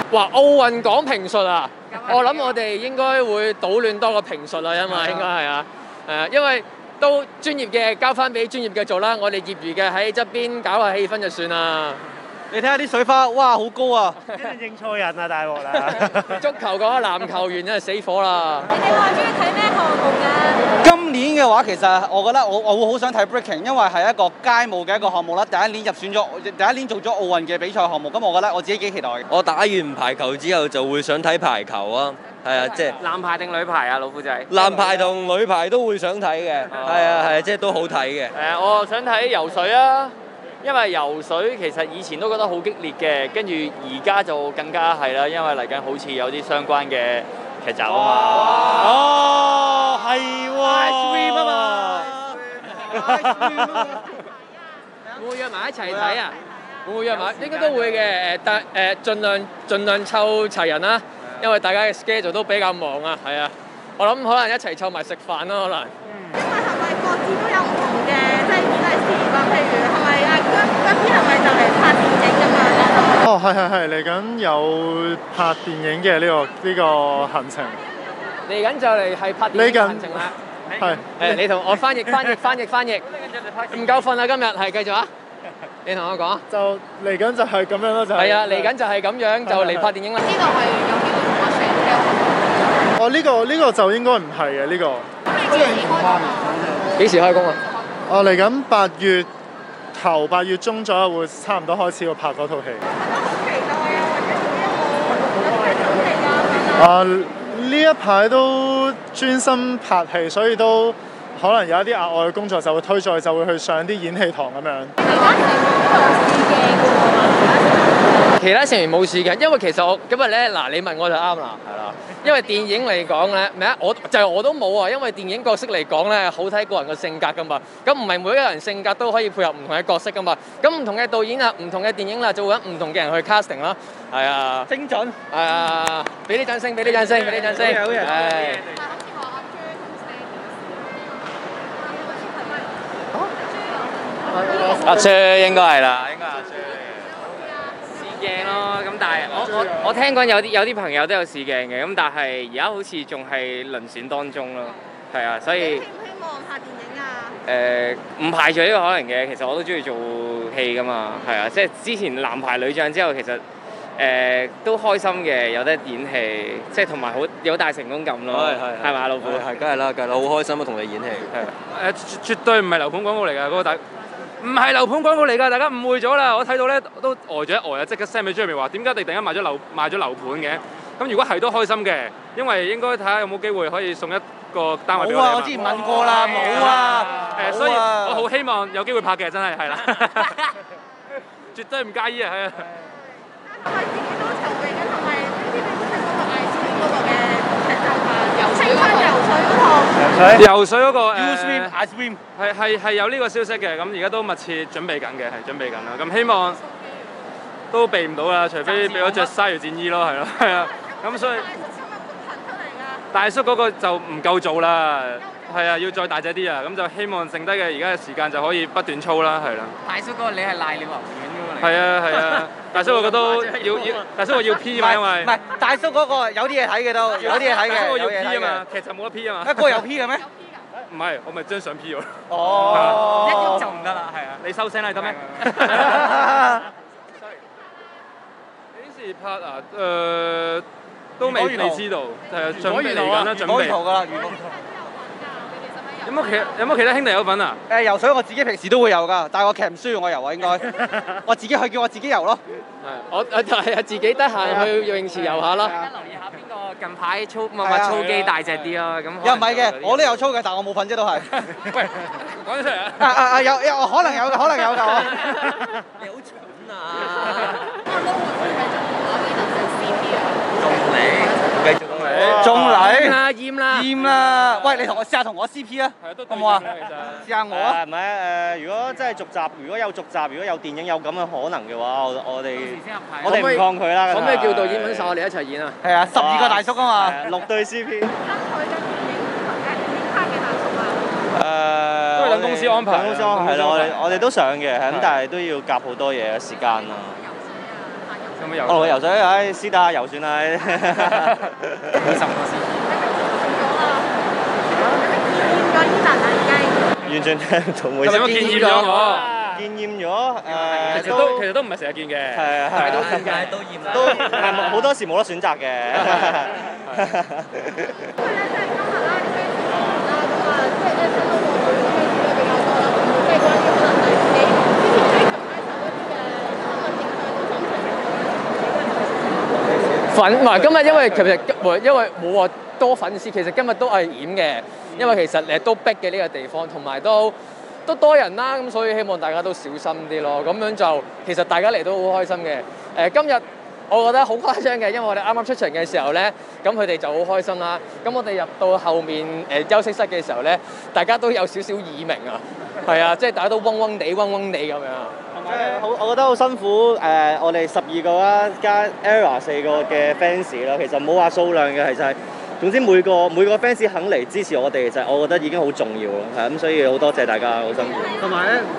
哇！奧運講評述啊，我諗我哋應該會搗亂多過評述啦，因為應該係啊，因為都專業嘅交翻俾專業嘅做啦，我哋業餘嘅喺側邊搞下氣氛就算啦。 你睇下啲水花，哇，好高啊！ 一定認錯人啊，大鑊啦！ 足球嗰個籃球員真係死火啦！ 你哋話中意睇咩項目㗎？ 今年嘅話，其實我覺得我會好想睇 breaking，因為係一個街舞嘅一個項目啦。第一年做咗奧運嘅比賽項目，咁我覺得我自己幾期待嘅。 我打完排球之後就會想睇排球啊，係啊，即係男排定女排啊，老虎仔？ 男排同女排都會想睇嘅，係啊係，即係都好睇嘅。 我想睇游水啊！因為游水其實以前都覺得好激烈嘅，跟住而家就更加係啦，因為嚟緊好似有啲相關嘅劇集啊嘛。 哦，係喎。Ice cream 啊嘛。 會唔會約埋一齊睇啊？會唔會約埋？應該都會嘅，但盡量湊齊人啦，因為大家嘅 schedule 都比較忙啊，係啊。我諗可能一齊湊埋食飯咯，可能。 因為係咪各自都有唔同嘅即係時間？譬如係咪啊嗰啲係咪就嚟拍電影咁樣咧？ 哦，係嚟緊有拍電影嘅呢個行程。 嚟緊就嚟係拍電影行程啦。 係。 你同我翻譯。唔夠瞓啊！今日係繼續啊！你同我講。 就嚟緊就係咁樣咯，就係。 係啊，嚟緊就係咁樣就嚟拍電影啦。 呢度係有機會同我 share 呢個項目。 哦，呢個就應該唔係嘅呢個。 幾時開工啊？ 哦，嚟緊8月頭8月中左右會差唔多開始要拍嗰套戲。呢一排都專心拍戲，所以都可能有一啲額外嘅工作就會推咗，就會去上啲演戲堂咁樣。 其他成員冇試嘅，因為其實我今日咧嗱，你問我就啱啦，係啦。因為電影嚟講咧，咩啊？我都冇啊，因為電影角色嚟講咧，好睇個人嘅性格噶嘛。咁唔係每一個人性格都可以配合唔同嘅角色噶嘛。咁唔同嘅導演啊，唔同嘅電影啦，就會揾唔同嘅人去 casting 啦。係啊。精準。係啊，俾啲掌聲，俾啲掌聲，俾啲掌聲。係。阿 Sir 應該係啦，應該阿 Sir。試鏡咯，咁但係我聽講有啲朋友都有試鏡嘅，咁但係而家好似仲係遴選當中咯，係啊，所以。希唔希望拍電影啊？唔排除呢個可能嘅，其實我都中意做戲噶嘛，係啊，即係之前男排女將之後，其實都開心嘅，有得演戲，即係同埋好有大成功感咯，係嘛，老虎？ 係，梗係啦，好開心啊，同你演戲。 絕對唔係樓盤廣告嚟㗎，嗰個大。唔係樓盤廣告嚟㗎，大家誤會咗啦！我睇到咧都呆咗一呆啊，即刻 send 俾張明話點解你突然間賣咗樓盤嘅？咁如果係都開心嘅，因為應該睇下有冇機會可以送一個單位俾我哋。冇啊！ 我之前問過啦，冇啊。 所以我好希望有機會拍嘅，真係啦。絕對唔介意啊，係啊。係咪自己都籌備緊？係咪呢啲你都係嗰個藝術嗰個嘅劇集啊？游水嗰套。游水嗰個 Ice cream 係有呢個消息嘅，咁而家都密切準備緊嘅，係準備緊啦。咁希望都避唔到啦，除非俾我着鯊魚戰衣咯，係咯，係啊。咁所以大叔嗰個就唔夠做啦，係啊，要再大隻啲啊。咁就希望剩低嘅而家嘅時間就可以不斷操啦，係啦。大叔嗰個你係瀨尿牛丸嗰個嚟？係啊，大叔我覺得大叔我要 P 嘛，因為唔係大叔嗰個有啲嘢睇嘅都，有啲嘢睇嘅。 大叔我要 P 啊嘛，劇集冇得 P 啊嘛。 嗰個有 P 嘅咩？ 唔係，我咪張相 P 咗。 哦， 一喐就唔得啦，係啊。你收聲啦，得咩？幾時拍啊？都未知道，係啊，準備嚟緊啦，準備。 㗎啦， 有冇其他兄弟有份啊？ 游水我自己平時都會游㗎，但係我其實唔需要我游啊，應該。我自己去叫我自己游咯。 係，我係自己得閒去游泳池游下啦。留意下邊個近排默默操肌大隻啲咯，咁。 又唔係嘅，我都有操嘅，但係我冇份啫都係。 喂，講咗出嚟啊！ 有可能有㗎，可能有㗎。 你好蠢啊！ 仲嚟厭啦！喂，你試下同我 CP 啊，好唔好啊？試下我啊！ 唔係如果真係續集，如果有電影有咁嘅可能嘅話，我哋唔抗拒啦。 可唔可以叫導演揾曬我哋一齊演啊？ 係啊，12個大叔啊嘛 ，6對 CP。 都係兩公司安排。 係啦，我哋都想嘅，咁但係都要夾好多嘢嘅時間啦。 有冇游？ 我游水，唉，私底下游算啦。 幾十個先。 完全聽唔到，每有冇見厭咗我？ 見厭咗其實都唔係成日見嘅。 係係都見嘅，都厭啦。 都係好多時冇得選擇嘅。 唔係今日，因為其實因為冇話多粉絲，其實今日都危險嘅，因為其實誒都逼嘅呢個地方，同埋都多人啦，咁所以希望大家都小心啲咯。咁樣就其實大家嚟都好開心嘅。今日我覺得好誇張嘅，因為我哋啱啱出場嘅時候咧，咁佢哋就好開心啦。咁我哋入到後面休息室嘅時候咧，大家都有少少耳鳴啊，係啊，即係大家都嗡嗡地咁樣。 我覺得好辛苦我哋12個啦，加 ERROR 4個嘅 fans 啦，其實冇話數量嘅，其實係總之每個 fans 肯嚟支持我哋，其實我覺得已經好重要咯，係咁，所以好多謝大家，好辛苦。 同埋咧，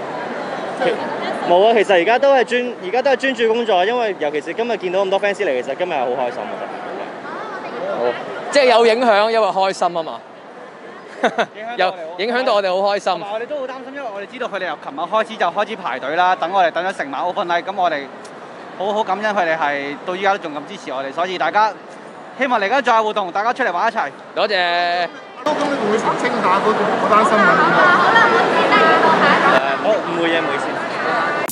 冇啊，其實而家都係專注工作，因為尤其是今日見到咁多 fans 嚟，其實今日係好開心嘅。好， 即係有影響，因為開心啊嘛。影響到我哋好開心。 同埋我哋都好擔心，因為我哋知道佢哋由琴日開始就開始排隊啦，等咗成晚 open night，咁我哋好感恩佢哋係到依家都仲咁支持我哋，所以大家希望嚟緊再有活動，大家出嚟玩一齊。 多謝。 咁你會唔會澄清下嗰單新聞？ 好啦，我知得，我下一個。 好，唔會嘅，唔好意思。